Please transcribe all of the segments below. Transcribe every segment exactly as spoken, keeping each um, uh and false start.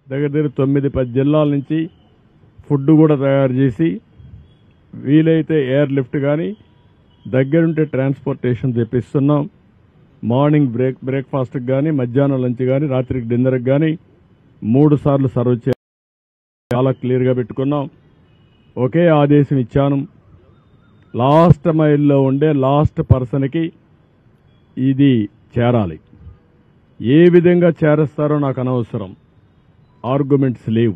దగ్గర దగ్గర తొమ్మిది పది జిల్లాల నుంచి ఫుడ్ కూడా తయారు చేసి వీలైతే ఎయిర్ లిఫ్ట్ కానీ దగ్గరుంటే ట్రాన్స్పోర్టేషన్ తెప్పిస్తున్నాం. మార్నింగ్ బ్రేక్ బ్రేక్ఫాస్ట్కి కానీ మధ్యాహ్నం లంచ్ కానీ రాత్రికి డిన్నర్కి కానీ మూడు సార్లు సర్వ్ చే చాలా క్లియర్గా పెట్టుకున్నాం. ఒకే ఆదేశం ఇచ్చాను, లాస్ట్ మైల్లో ఉండే లాస్ట్ పర్సన్కి ఇది చేరాలి. ఏ విధంగా చేరుస్తారో నాకు అనవసరం, ఆర్గ్యుమెంట్స్ లేవు.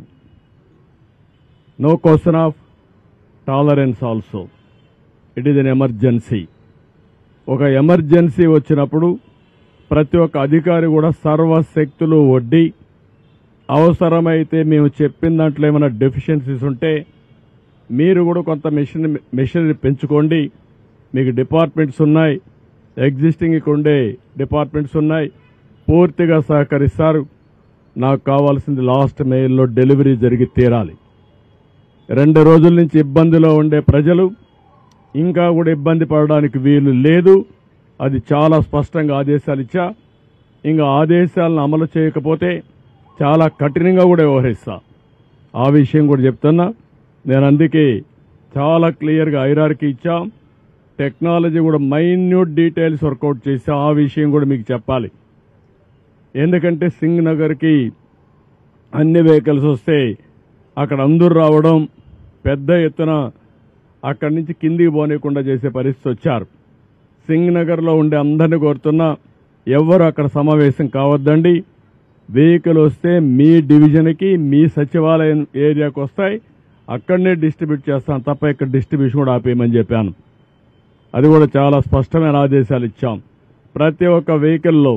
No question of tolerance also. It is an emergency. ఒక ఎమర్జెన్సీ వచ్చినప్పుడు ప్రతి ఒక్క అధికారి కూడా సర్వశక్తులు ఒడ్డి అవసరమైతే మేము చెప్పిన దాంట్లో ఏమైనా డెఫిషియన్సీస్ ఉంటే మీరు కూడా కొంత మిషన్ మిషనరీ పెంచుకోండి. మీకు డిపార్ట్మెంట్స్ ఉన్నాయి, ఎగ్జిస్టింగ్ ఇక్కడ ఉండే డిపార్ట్మెంట్స్ ఉన్నాయి, పూర్తిగా సహకరిస్తారు. నాకు కావాల్సింది లాస్ట్ మెయిల్లో డెలివరీ జరిగి తీరాలి. రెండు రోజుల నుంచి ఇబ్బందిలో ఉండే ప్రజలు ఇంకా కూడా ఇబ్బంది పడడానికి వీలు లేదు. అది చాలా స్పష్టంగా ఆదేశాలు ఇచ్చా. ఇంకా ఆదేశాలను అమలు చేయకపోతే చాలా కఠినంగా కూడా వ్యవహరిస్తా. ఆ విషయం కూడా చెప్తున్నా. నేను అందుకే చాలా క్లియర్గా ఐరార్కి ఇచ్చాం. టెక్నాలజీ కూడా మైన్యూట్ డీటెయిల్స్ వర్కౌట్ చేసా. ఆ విషయం కూడా మీకు చెప్పాలి. ఎందుకంటే సింగ్ నగర్కి అన్ని వెహికల్స్ వస్తే అక్కడ అందరూ రావడం, పెద్ద ఎత్తున అక్కడి నుంచి కిందికి పోనీయకుండా చేసే పరిస్థితి వచ్చారు. సింగ్ నగర్లో ఉండే అందరినీ కోరుతున్నా, ఎవరు అక్కడ సమావేశం కావద్దండి. వెహికల్ వస్తే మీ డివిజన్కి మీ సచివాలయం ఏరియాకి వస్తాయి, అక్కడనే డిస్ట్రిబ్యూట్ చేస్తాను తప్ప ఇక్కడ డిస్ట్రిబ్యూషన్ కూడా ఆపేయమని చెప్పాను. అది కూడా చాలా స్పష్టమైన ఆదేశాలు ఇచ్చాం. ప్రతి ఒక్క వెహికల్లో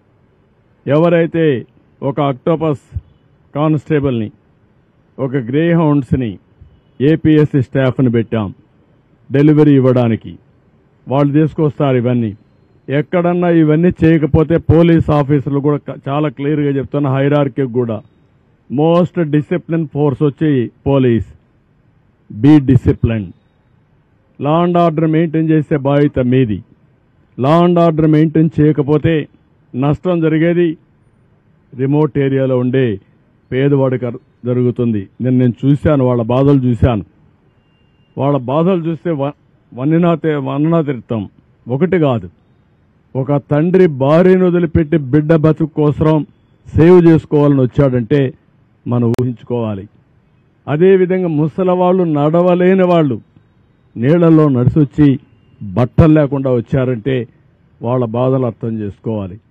ఎవరైతే ఒక అక్టోపస్ కానిస్టేబుల్ని, ఒక గ్రే హౌండ్స్ని, ఏపీఎస్సీ స్టాఫ్ని పెట్టాం డెలివరీ ఇవ్వడానికి. వాళ్ళు తీసుకొస్తారు ఇవన్నీ. ఎక్కడన్నా ఇవన్నీ చేయకపోతే పోలీస్ ఆఫీసర్లు కూడా చాలా క్లియర్గా చెప్తున్న హైరార్కీ కూడా మోస్ట్ డిసిప్లిన్ ఫోర్స్ వచ్చి police. Be discipline. Law and order maintain చేసే బాధ్యత మీది. లా అండ్ ఆర్డర్ మెయింటైన్ చేయకపోతే నష్టం జరిగేది రిమోట్ ఏరియాలో ఉండే పేదవాడికి జరుగుతుంది. నేను నేను చూశాను, వాళ్ళ బాధలు చూశాను. వాళ్ళ బాధలు చూస్తే వన్ననా వన్ననా తిరుతాం. ఒకటి కాదు, ఒక తండ్రి భార్యను వదిలిపెట్టి బిడ్డ బతుకు కోసం సేవ్ చేసుకోవాలని వచ్చాడంటే మనం ఊహించుకోవాలి. అదేవిధంగా ముసలి వాళ్ళు, నడవలేని వాళ్ళు నీళ్లలో నడిచొచ్చి బట్టలు లేకుండా వచ్చారంటే వాళ్ళ బాధలు అర్థం చేసుకోవాలి.